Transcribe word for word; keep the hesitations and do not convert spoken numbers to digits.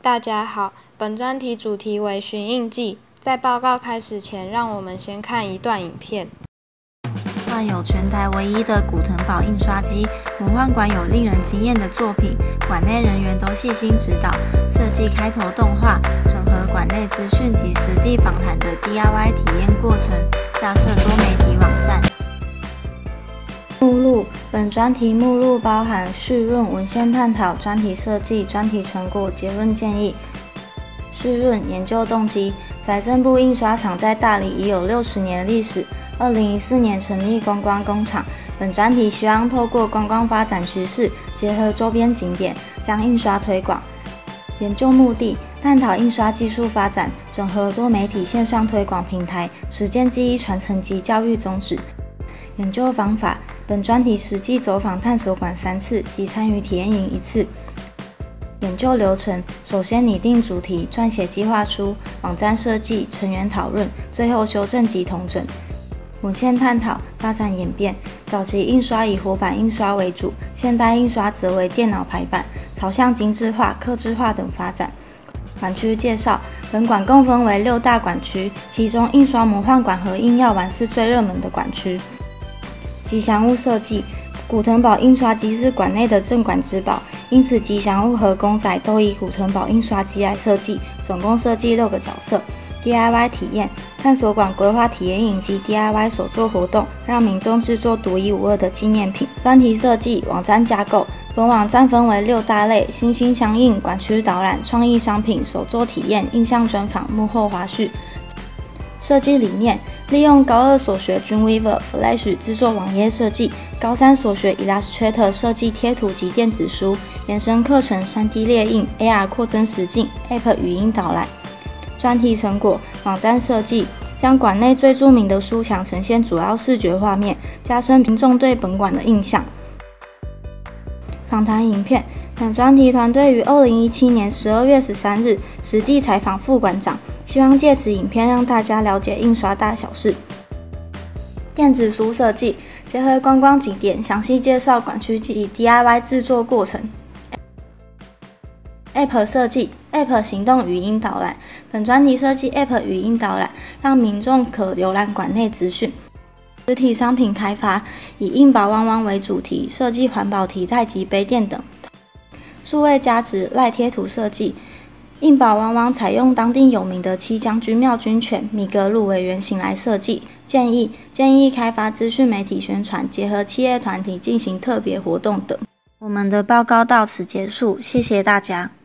大家好，本专题主题为寻印记。在报告开始前，让我们先看一段影片。 患有全台唯一的古腾堡印刷机，魔幻馆有令人惊艳的作品，馆内人员都细心指导，设计开头动画，整合馆内资讯及实地访谈的 D I Y 体验过程，架设多媒体网站。目录：本专题目录包含序论、文献探讨、专题设计、专题成果、结论建议。序论：研究动机。财政部印刷厂在大里已有六十年历史，二零一四年成立观光工厂。本专题希望透过观光发展趋势，结合周边景点，将印刷推广。研究目的：探讨印刷技术发展，整合多媒体线上推广平台，实践技艺传承及教育宗旨。研究方法：本专题实际走访探索馆三次，及参与体验营一次。研究流程：首先拟定主题，撰写计划书，网站设计，成员讨论，最后修正及统整。文献探讨：发展演变。早期印刷以活版印刷为主，现代印刷则为电脑排版，朝向精致化、客制化等发展。馆区介绍：本馆共分为六大馆区，其中印刷魔幻馆和印药丸是最热门的馆区。吉祥物设计：古腾堡印刷机是馆内的镇馆之宝，因此吉祥物和公仔都以古腾堡印刷机来设计，总共设计六个角色。D I Y 体验：探索馆规划体验营及 D I Y 手作活动，让民众制作独一无二的纪念品。专题设计：网站架构。本网站分为六大类：心心相印、馆区导览、创意商品、手作体验、印象专访、幕后花絮。设计理念：利用高二所学 Dreamweaver、Flash 制作网页设计，高三所学 Illustrator 设计贴图及电子书，延伸课程 三 D 列印、A R 扩增实境、App 语音导览。专题成果：网站设计，将馆内最著名的书墙呈现主要视觉画面，加深民众对本馆的印象。访谈影片：本专题团队于二零一七年十二月十三日实地采访副馆长，希望借此影片让大家了解印刷大小事。电子书设计，结合观光景点，详细介绍馆区及 D I Y 制作过程。App 设计 ，App 行动语音导览。本专题设计 App 语音导览，让民众可浏览馆内资讯。实体商品开发，以印宝汪汪为主题，设计环保提袋及杯垫等。数位加值赖贴图设计，印宝汪汪采用当地有名的七将军庙军犬米格鲁为原型来设计。建议建议开发资讯媒体宣传，结合企业团体进行特别活动等。我们的报告到此结束，谢谢大家。